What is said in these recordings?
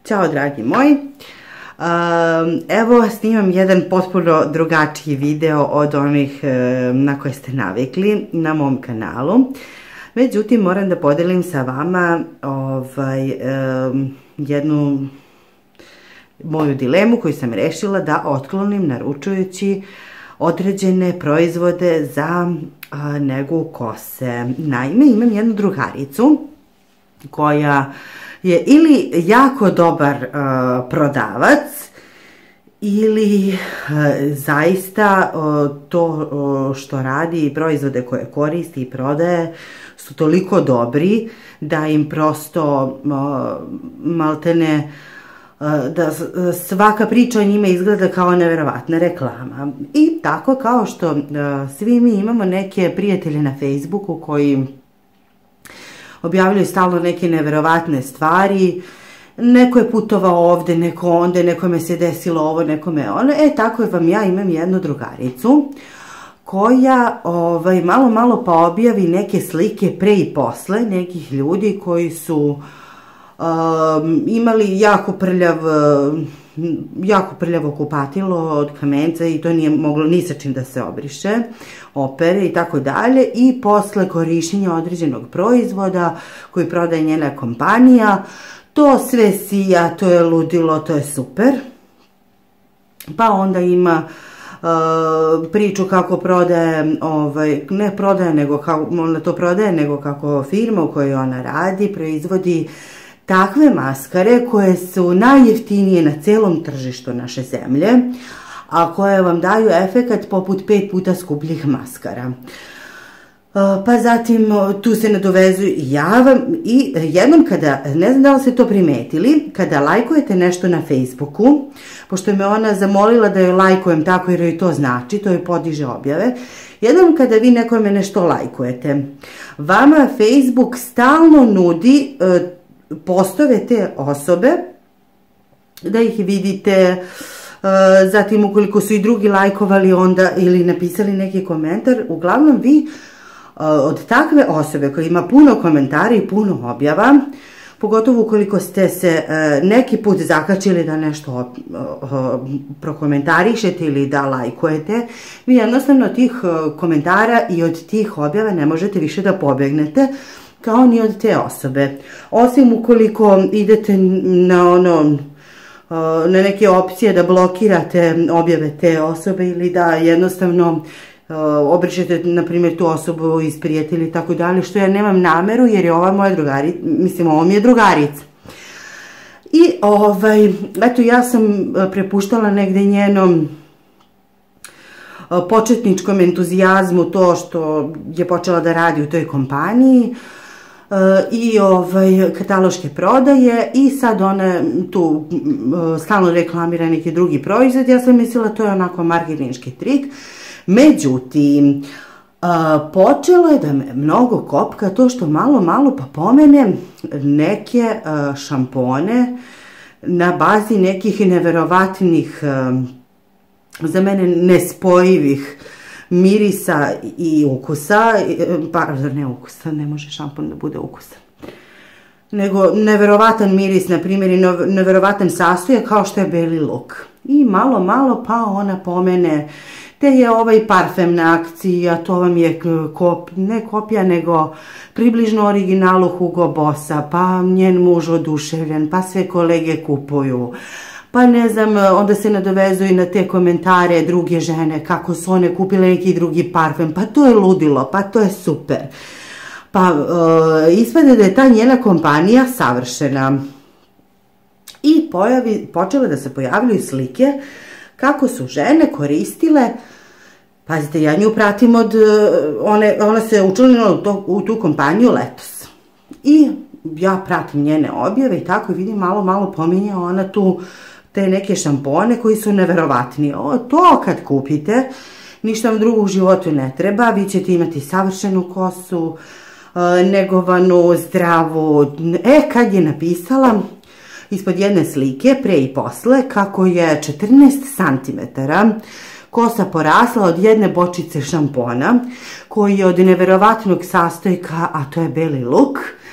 Ćao dragi moji, evo snimam jedan potpuno drugačiji video od onih na koje ste navikli na mom kanalu. Međutim, moram da podelim sa vama jednu moju dilemu koju sam rešila da otklonim naručujući određene proizvode za negu kose. Naime, imam jednu drugaricu koja je ili jako dobar prodavac ili zaista to što radi i proizvode koje koristi i prodaje su toliko dobri da im prosto maltene da svaka priča o njima izgleda kao neverovatna reklama. I tako kao što svi mi imamo neke prijatelje na Facebooku koji objavljaju stalno neke neverovatne stvari, neko je putovao ovde, neko onde, nekome se desilo ovo, nekome ono. Tako vam ja imam jednu drugaricu koja malo pa objavi neke slike pre i posle nekih ljudi koji su imali jako prljavo kupatilo od kamenca i to nije moglo ni sa čim da se obriše, opere i tako dalje, i posle korišćenja određenog proizvoda koji prodaje njena kompanija, to sve sija, to je ludilo, to je super. Pa onda ima priču kako prodaje, ne prodaje, nego kako ona to prodaje, nego kako firma u kojoj ona radi proizvodi takve maskare koje su najjeftinije na celom tržištu naše zemlje, a koje vam daju efekat poput 5 puta skupljih maskara. Pa zatim tu se nadovezuju i i jednom kada, ne znam da li ste to primetili, kada lajkujete nešto na Facebooku, pošto me ona zamolila da joj lajkujem tako jer joj to znači, to joj podiže objave, jednom kada vi nekome nešto lajkujete, vama Facebook stalno nudi postove te osobe, da ih vidite, zatim ukoliko su i drugi lajkovali onda ili napisali neki komentar, uglavnom vi od takve osobe koja ima puno komentara i puno objava, pogotovo ukoliko ste se neki put zakačili da nešto prokomentarišete ili da lajkujete, vi jednostavno od tih komentara i od tih objava ne možete više da pobegnete, kao ni od te osobe. Osim ukoliko idete na neke opcije da blokirate objave te osobe ili da jednostavno obrišete, na primjer, tu osobu iz prijatelja i tako dalje, što ja nemam nameru jer je ova moja drugarica, mislim, ovo mi je drugarica. I eto, ja sam prepuštala negde njenom početničkom entuzijazmu to što je počela da radi u toj kompaniji i kataloške prodaje, i sad ona tu stalno reklamira neki drugi proizvod. Ja sam mislila to je onako marketinški trik. Međutim, počelo je da me mnogo kopka to što malo pa pomene neke šampone na bazi nekih neverovatnih, za mene nespojivih mirisa i ukusa, ne ukusa, ne može šampon da bude ukusa, nego neverovatan miris, na primjer, i neverovatan sastojak kao što je beli luk. I malo pa ona pomene te je ovaj parfem na akciji, a to vam je ne kopija, nego približno originalu Hugo Bossa, pa njen muž oduševljen, pa sve kolege kupuju. Pa ne znam, onda se nadovezuju na te komentare druge žene kako su one kupile neki drugi parfem, pa to je ludilo, pa to je super. Pa ispade da je ta njena kompanija savršena. I počele da se pojavljaju slike kako su žene koristile, pazite, ja nju pratim ona se učlanila u tu kompaniju letos. I ja pratim njene objave i tako vidim malo pominje ona tu te neke šampone koji su neverovatni. To kad kupite, ništa vam drugo u životu ne treba, vi ćete imati savršenu kosu, negovanu, zdravu. Kad je napisala ispod jedne slike, pre i posle, kako je 14 cm kosa porasla od jedne bočice šampona, koji je od neverovatnog sastojka, a to je beli luk,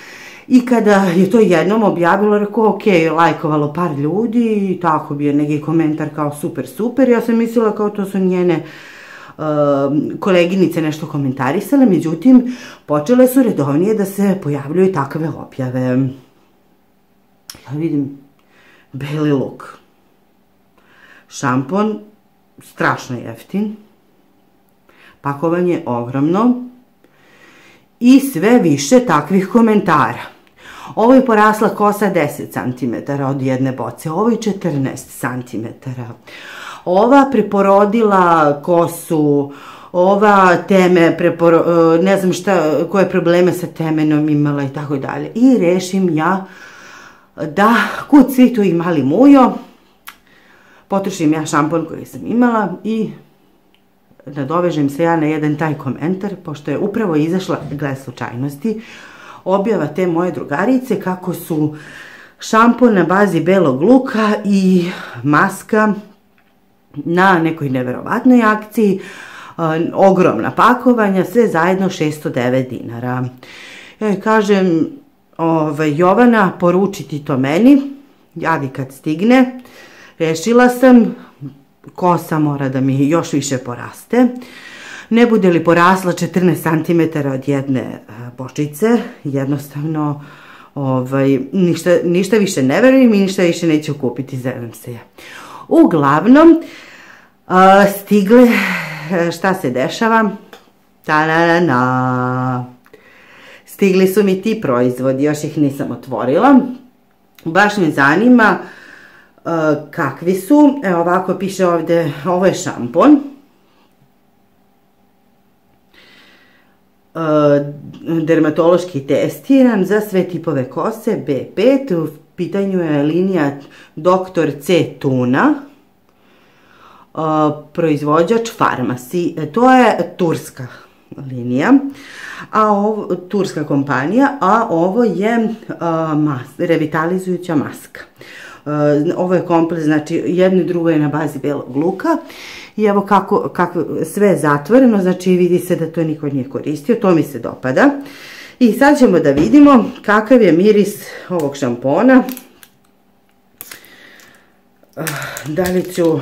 I kada je to jednom objavilo, rekao, ok, lajkovalo par ljudi i tako bi je neki komentar kao super, super. Ja sam mislila kao to su njene koleginice nešto komentarisale, međutim, počele su redovnije da se pojavljuju takve objave. Ja vidim beli luk. Šampon, strašno jeftin. Pakovanje ogromno. I sve više takvih komentara. Ovo je porasla kosa 10 cm od jedne boce, ovo je 14 cm. Ova preporodila kosu, ova teme, ne znam šta, koje probleme sa temenom imala i tako dalje. I rešim ja da kud svi tu imali mujo, potrošim ja šampon koji sam imala i nadovežem se ja na jedan taj komentar, pošto je upravo izašla, gle slučajnosti, objava te moje drugarice kako su šampon na bazi belog luka i maska na nekoj neverovatnoj akciji, ogromna pakovanja, sve zajedno 609 dinara. Ja joj kažem, Jovana, poručiti to meni, javi kad stigne, rešila sam, kosa mora da mi još više poraste. Ne bude li porasla 14 cm od jedne bočice, jednostavno ništa više ne verujem i ništa više neću kupiti, zezam se ja. Uglavnom, stigle, šta se dešava? Ta-na-na-na. Stigli su mi ti proizvodi, još ih nisam otvorila. Baš me zanima kakvi su. Evo ovako piše ovde, ovo je šampon. Dermatološki testiran za sve tipove kose, B5, u pitanju je linija Dr. C. Tuna, proizvođač Farmasi, to je turska linija, turska kompanija, a ovo je revitalizujuća maska. Ovo je komplet, znači jedno i drugo je na bazi belog luka i evo kako sve je zatvoreno, znači vidi se da to niko nije koristio, to mi se dopada. I sad ćemo da vidimo kakav je miris ovog šampona. Da li ću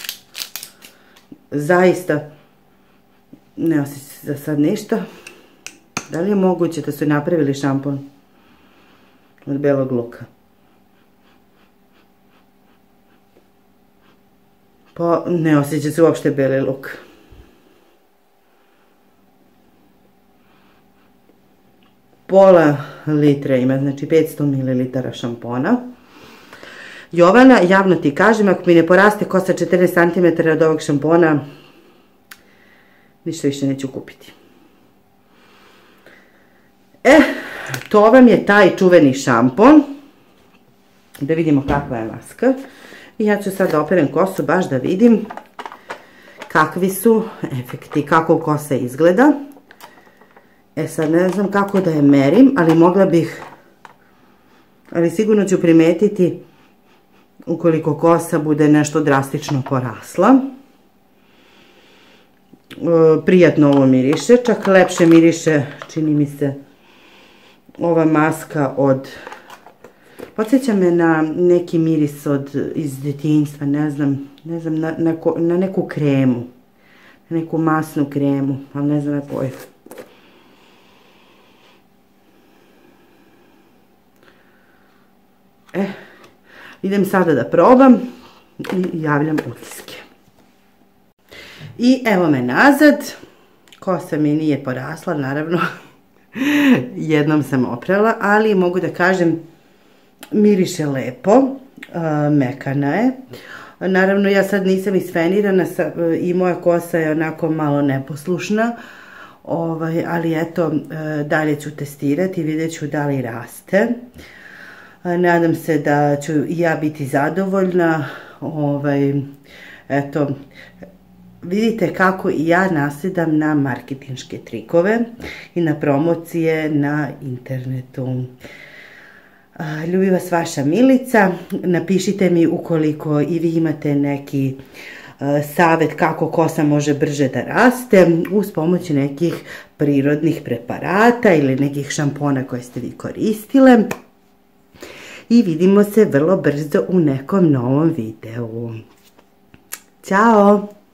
zaista, ne osjećam se za sad ništa, da li je moguće da su napravili šampon od belog luka? Pa ne osjeća se uopšte beli luk. Pola litra ima, znači 500 ml šampona. Jovana, javno ti kažem, ako mi ne poraste kosa 14 cm od ovog šampona, ništa više neću kupiti. To vam je taj čuveni šampon. Da vidimo kakva je maska. I ja ću sad da operem kosu baš da vidim kakvi su efekti, kako kosa izgleda. Sad ne znam kako da je merim, ali mogla bih, ali sigurno ću primetiti ukoliko kosa bude nešto drastično porasla. Prijatno ovo miriše, čak lepše miriše, čini mi se, ova maska od... Podsjeća me na neki miris iz djetinjstva, ne znam, na neku kremu, na neku masnu kremu, ali ne znam na koju. Idem sada da probam i javljam utiske. I evo me nazad, kosa mi nije porasla, naravno, jednom sam oprala, ali mogu da kažem, miriše lepo, mekana je. Naravno, ja sad nisam isfenirana i moja kosa je onako malo neposlušna, ali eto, dalje ću testirati i vidjet ću da li raste. Nadam se da ću i ja biti zadovoljna. Eto, vidite kako i ja nasjedam na marketinške trikove i na promocije na internetu. Ljubi vas vaša Milica, napišite mi ukoliko i vi imate neki savjet kako kosa može brže da raste uz pomoć nekih prirodnih preparata ili nekih šampona koje ste vi koristile. I vidimo se vrlo brzo u nekom novom videu. Ćao!